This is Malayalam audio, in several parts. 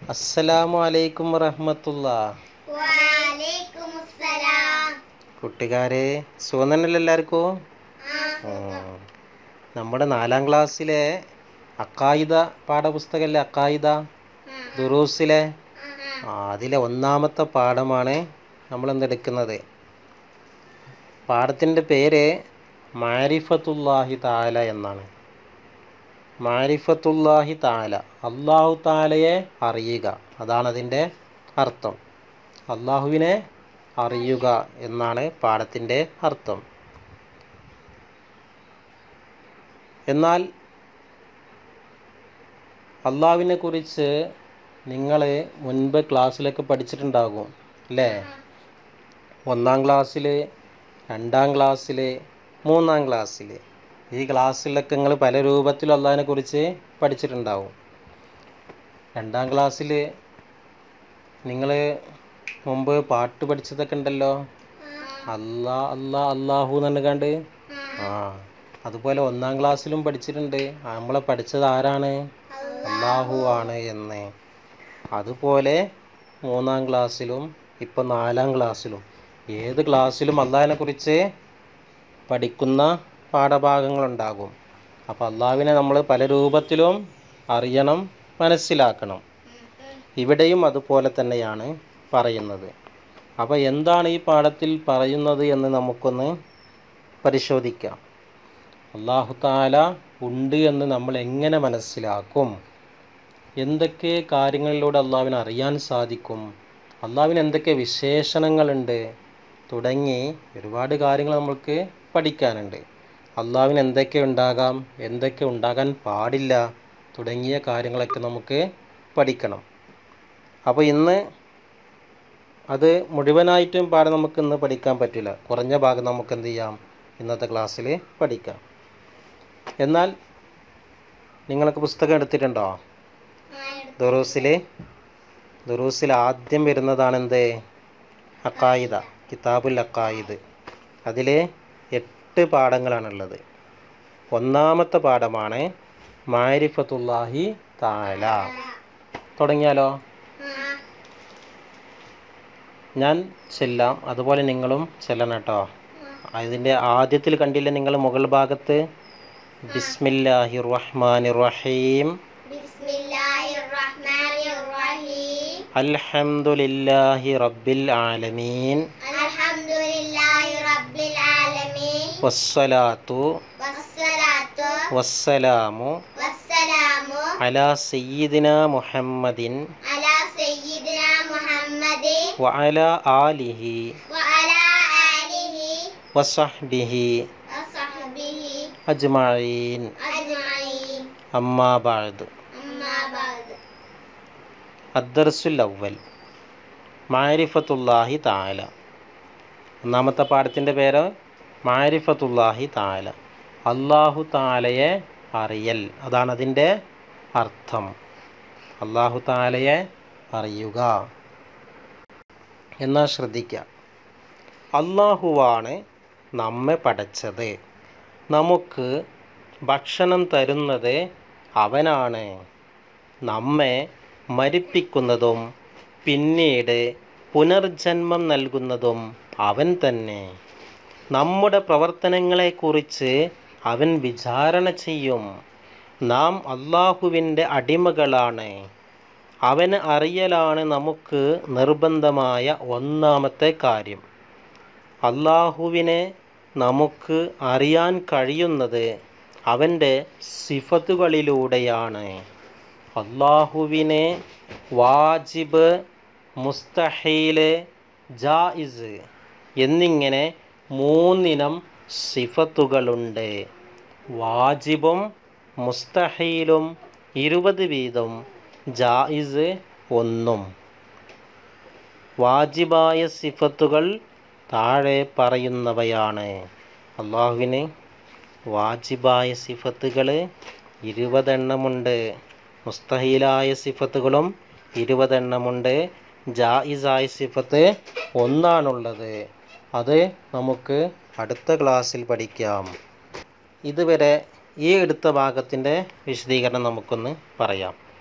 അസ്സലാമു അലൈക്കും വറഹ്മത്തുള്ളാ. വഅലൈക്കുമുസ്സലാം. കൂട്ടുകാരെ, സുഖം തന്നെയല്ലേ എല്ലാവർക്കും? നമ്മുടെ 4ാം ക്ലാസ്സിലെ അക്കായിദ പാഠപുസ്തകമല്ലേ അക്കായിദ ദുറൂസിലെ അതിലെ 1ാമത്തെ പാഠമാണ് നമ്മൾ എന്തെടുക്കുന്നത്. പാഠത്തിൻ്റെ പേര് മാരിഫത്തുല്ലാഹി തആല എന്നാണ്. മാരിഫത്തുല്ലാഹി തആല, അള്ളാഹു തആലയെ അറിയുക, അതാണ് അതിൻ്റെ അർത്ഥം. അള്ളാഹുവിനെ അറിയുക എന്നാണ് പാഠത്തിൻ്റെ അർത്ഥം. എന്നാൽ അള്ളാഹുവിനെ കുറിച്ച് നിങ്ങൾ മുൻപ് ക്ലാസ്സിലൊക്കെ പഠിച്ചിട്ടുണ്ടാകും അല്ലേ? 1ാം ക്ലാസ്സിൽ, 2ാം ക്ലാസ്സിൽ, 3ാം ക്ലാസ്സിൽ, ഈ ക്ലാസ്സിലൊക്കെ നിങ്ങൾ പല രൂപത്തിൽ അള്ളാഹിനെ കുറിച്ച് പഠിച്ചിട്ടുണ്ടാവും. 2ാം ക്ലാസ്സിൽ നിങ്ങൾ മുമ്പ് പാട്ട് പഠിച്ചതൊക്കെ ഉണ്ടല്ലോ, അല്ലാ അല്ലാ അല്ലാഹു എന്ന് കണ്ട്. അതുപോലെ 1ാം ക്ലാസ്സിലും പഠിച്ചിട്ടുണ്ട്. നമ്മളെ പഠിച്ചത് ആരാണ്? അല്ലാഹു ആണ് എന്ന്. അതുപോലെ 3ാം ക്ലാസ്സിലും ഇപ്പം 4ാം ക്ലാസ്സിലും, ഏത് ക്ലാസ്സിലും അള്ളാഹിനെ കുറിച്ച് പഠിക്കുന്ന പാഠഭാഗങ്ങളുണ്ടാകും. അപ്പോൾ അള്ളാഹുവിനെ നമ്മൾ പല രൂപത്തിലും അറിയണം, മനസ്സിലാക്കണം. ഇവിടെയും അതുപോലെ തന്നെയാണ് പറയുന്നത്. അപ്പോൾ എന്താണ് ഈ പാഠത്തിൽ പറയുന്നത് എന്ന് നമുക്കൊന്ന് പരിശോധിക്കാം. അല്ലാഹു തആല ഉണ്ട് എന്ന് നമ്മൾ എങ്ങനെ മനസ്സിലാക്കും? എന്തൊക്കെ കാര്യങ്ങളിലൂടെ അള്ളാഹുവിനെ അറിയാൻ സാധിക്കും? അള്ളാഹുവിന് എന്തൊക്കെ വിശേഷണങ്ങളുണ്ട്? തുടങ്ങി ഒരുപാട് കാര്യങ്ങൾ നമ്മൾക്ക് പഠിക്കാനുണ്ട്. അള്ളാഹുവിന് എന്തൊക്കെ ഉണ്ടാകാം, എന്തൊക്കെ ഉണ്ടാകാൻ പാടില്ല തുടങ്ങിയ കാര്യങ്ങളൊക്കെ നമുക്ക് പഠിക്കണം. അപ്പോൾ ഇന്ന് അത് മുഴുവനായിട്ടും പാഠം നമുക്ക് ഇന്ന് പഠിക്കാൻ പറ്റില്ല. കുറഞ്ഞ ഭാഗം നമുക്ക് എന്ത് ചെയ്യാം, ഇന്നത്തെ ക്ലാസ്സിൽ പഠിക്കാം. എന്നാൽ നിങ്ങൾക്ക് പുസ്തകം എടുത്തിട്ടുണ്ടോ? ദുറൂസിൽ ആദ്യം വരുന്നതാണ് എന്ത്? അക്കായിദ, കിതാബുൽ അക്കായിദ്. അതിൽ 8 പാഠങ്ങളാണുള്ളത്. 1ാമത്തെ പാഠമാണ് മാരിഫത്തുല്ലാഹി തആല. തുടങ്ങിയാലോ? ഞാൻ ചെല്ലാം, അതുപോലെ നിങ്ങളും ചെല്ലണം കേട്ടോ. അതിൻ്റെ ആദ്യത്തിൽ കണ്ടില്ല നിങ്ങൾ മുകൾ ഭാഗത്ത് ബിസ്മില്ലാഹിർ റഹ്മാനിർ റഹീം, അൽഹംദുലില്ലാഹി റബ്ബിൽ ആലമീൻ, വസ്സലാത്തു വസ്സലാമു അലാ സയ്യിദിനാ മുഹമ്മദിൻ വഅലാ ആലിഹി വസഹ്ബിഹി അജ്മഈൻ. അമ്മാ ബഅദ്. അദ്ദർസുൽ അവ്വൽ മാരിഫത്തുല്ലാഹി തആല. 1ാമത്തെ പാഠത്തിൻ്റെ പേര് മാരിഫത്തുല്ലാഹി തആല, അല്ലാഹു തആലയെ അറിയൽ, അതാണ് അതിൻ്റെ അർത്ഥം. അല്ലാഹു തആലയെ അറിയുക. എന്നാൽ ശ്രദ്ധിക്കുക, അല്ലാഹുവാണ് നമ്മെ പടച്ചത്, നമുക്ക് ഭക്ഷണം തരുന്നത് അവനാണ്, നമ്മെ മരിപ്പിക്കുന്നതും പിന്നീട് പുനർജന്മം നൽകുന്നതും അവൻ തന്നെ. നമ്മുടെ പ്രവർത്തനങ്ങളെക്കുറിച്ച് അവൻ വിചാരണ ചെയ്യും. നാം അല്ലാഹുവിൻ്റെ അടിമകളാണ്. അവന് അറിയലാണ് നമുക്ക് നിർബന്ധമായ 1ാമത്തെ കാര്യം. അല്ലാഹുവിനെ നമുക്ക് അറിയാൻ കഴിയുന്നത് അവൻ്റെ സിഫത്തുകളിലൂടെയാണ്. അല്ലാഹുവിനെ വാജിബ്, മുസ്തഹീല്, ജായിസ് എന്നിങ്ങനെ 3 ഇനം സിഫത്തുകളുണ്ട്. വാജിബും മുസ്തഹീലും 20 വീതം, ജായിസ് 1. വാജിബായ സിഫത്തുകൾ താഴെ പറയുന്നവയാണ്. അല്ലാഹുവിന് വാജിബായ സിഫത്തുകൾ 20 എണ്ണമുണ്ട്, മുസ്തഹീലായ സിഫത്തുകളും 20 എണ്ണമുണ്ട്, ജായിസായ സിഫത്ത് 1ആണുള്ളത്. അത് നമുക്ക് അടുത്ത ക്ലാസ്സിൽ പഠിക്കാം. ഇതുവരെ ഈ എടുത്ത ഭാഗത്തിൻ്റെ വിശദീകരണം നമുക്കൊന്ന് പറയാം.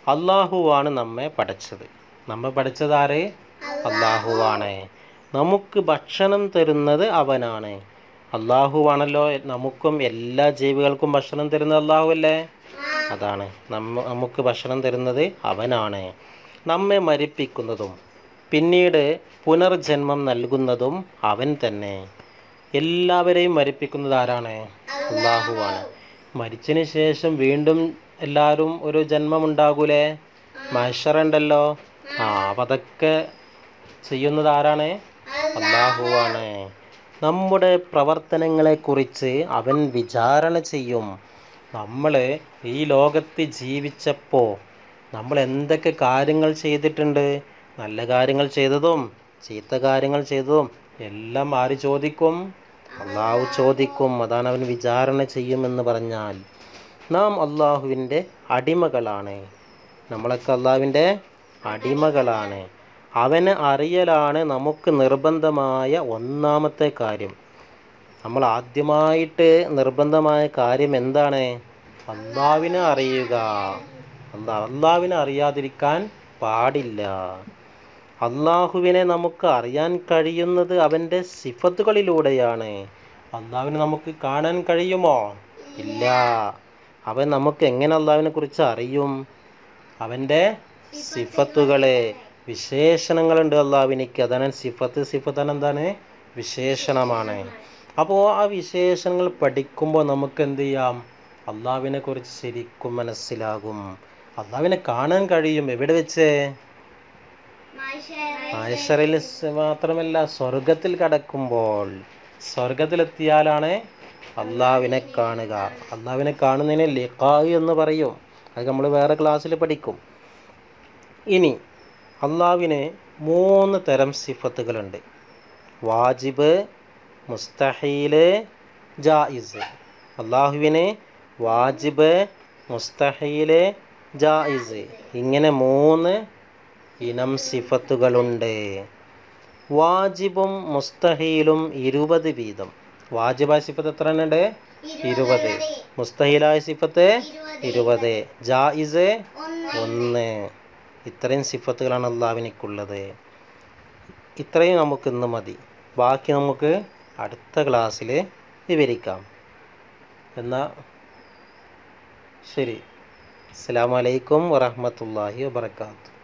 അള്ളാഹുവാണ് നമ്മെ പഠിച്ചത്. നമ്മെ പഠിച്ചത് ആര്? അള്ളാഹുവാണ്. നമുക്ക് ഭക്ഷണം തരുന്നത് അവനാണ്. അള്ളാഹുവാണല്ലോ നമുക്കും എല്ലാ ജീവികൾക്കും ഭക്ഷണം തരുന്നത് അള്ളാഹു അല്ലേ? അതാണ് നമുക്ക് ഭക്ഷണം തരുന്നത് അവനാണ്. നമ്മെ മരിപ്പിക്കുന്നതും പിന്നീട് പുനർജന്മം നൽകുന്നതും അവൻ തന്നെ. എല്ലാവരെയും മരിപ്പിക്കുന്നത് ആരാണ്? അള്ളാഹുവാണ്. മരിച്ചതിന് ശേഷം വീണ്ടും എല്ലാവരും ഒരു ജന്മം ഉണ്ടാകൂലേ? മഹ്ശറുണ്ടല്ലോ. അപ്പം അതൊക്കെ ചെയ്യുന്നത് ആരാണ്? അള്ളാഹുവാണ്. നമ്മുടെ പ്രവർത്തനങ്ങളെക്കുറിച്ച് അവൻ വിചാരണ ചെയ്യും. നമ്മൾ ഈ ലോകത്ത് ജീവിച്ചപ്പോൾ നമ്മൾ എന്തൊക്കെ കാര്യങ്ങൾ ചെയ്തിട്ടുണ്ട്? നല്ല കാര്യങ്ങൾ ചെയ്തതും ചീത്ത കാര്യങ്ങൾ ചെയ്തതും എല്ലാം ആര് ചോദിക്കും? അള്ളാഹു ചോദിക്കും. അതാണ് അവൻ വിചാരണ ചെയ്യുമെന്ന് പറഞ്ഞാൽ. നാം അള്ളാഹുവിൻ്റെ അടിമകളാണ്. നമ്മളൊക്കെ അള്ളാഹുവിൻ്റെ അടിമകളാണ്. അവനെ അറിയലാണ് നമുക്ക് നിർബന്ധമായ ഒന്നാമത്തെ കാര്യം. നമ്മൾ ആദ്യമായിട്ട് നിർബന്ധമായ കാര്യം എന്താണ്? അള്ളാഹുവിനെ അറിയുക. അള്ളാഹുവിനെ അറിയാതിരിക്കാൻ പാടില്ല. അള്ളാഹുവിനെ നമുക്ക് അറിയാൻ കഴിയുന്നത് അവൻ്റെ സിഫത്തുകളിലൂടെയാണ്. അള്ളാഹുവിനെ നമുക്ക് കാണാൻ കഴിയുമോ? ഇല്ല. അവൻ നമുക്ക് എങ്ങനെ അള്ളാഹുവിനെ കുറിച്ച് അറിയും? അവൻ്റെ സിഫത്തുകളെ, വിശേഷണങ്ങളുണ്ട് അള്ളാഹുവിനിക്ക്. അതാണ് സിഫത്ത്. സിഫത്താണ് എന്താണ്? വിശേഷണമാണ്. അപ്പോൾ ആ വിശേഷണങ്ങൾ പഠിക്കുമ്പോൾ നമുക്ക് എന്ത് ചെയ്യാം? അള്ളാഹുവിനെ കുറിച്ച് ശരിക്കും മനസ്സിലാകും. അള്ളാഹുവിനെ കാണാൻ കഴിയും. എവിടെ വെച്ച്? മഹ്ശറിൽ മാത്രമല്ല, സ്വർഗത്തിൽ കടക്കുമ്പോൾ. സ്വർഗത്തിലെത്തിയാലാണ് അള്ളാഹുവിനെ കാണുക. അള്ളാഹുവിനെ കാണുന്നതിന് ലിഖാ എന്ന് പറയും. അത് നമ്മൾ വേറെ ക്ലാസ്സിൽ പഠിക്കും. ഇനി അള്ളാഹുവിന് 3 തരം സിഫത്തുകളുണ്ട്. വാജിബ്, മുസ്തഹീല്, ജായിസ്. അള്ളാഹുവിന് വാജിബ്, മുസ്തഹീല്, ജായിസ്, ഇങ്ങനെ 3 ഇനം സിഫത്തുകളുണ്ട്. വാജിബും മുസ്തഹീലും 20 വീതം. വാജിബായ സിഫത്ത് എത്ര ഉണ്ട്? 20. മുസ്തഹീലായ സിഫത്ത് 20. ജായിസ് 1. ഇത്രയും സിഫത്തുകളാണ് അള്ളാഹുവിനുള്ളത്. ഇത്രയും നമുക്ക് ഇന്ന് മതി. ബാക്കി നമുക്ക് അടുത്ത ക്ലാസ്സിൽ വിവരിക്കാം. എന്നാൽ ശരി. അസ്സലാമു അലൈക്കും വറഹ്മത്തുള്ളാഹി വബറകാതുഹു.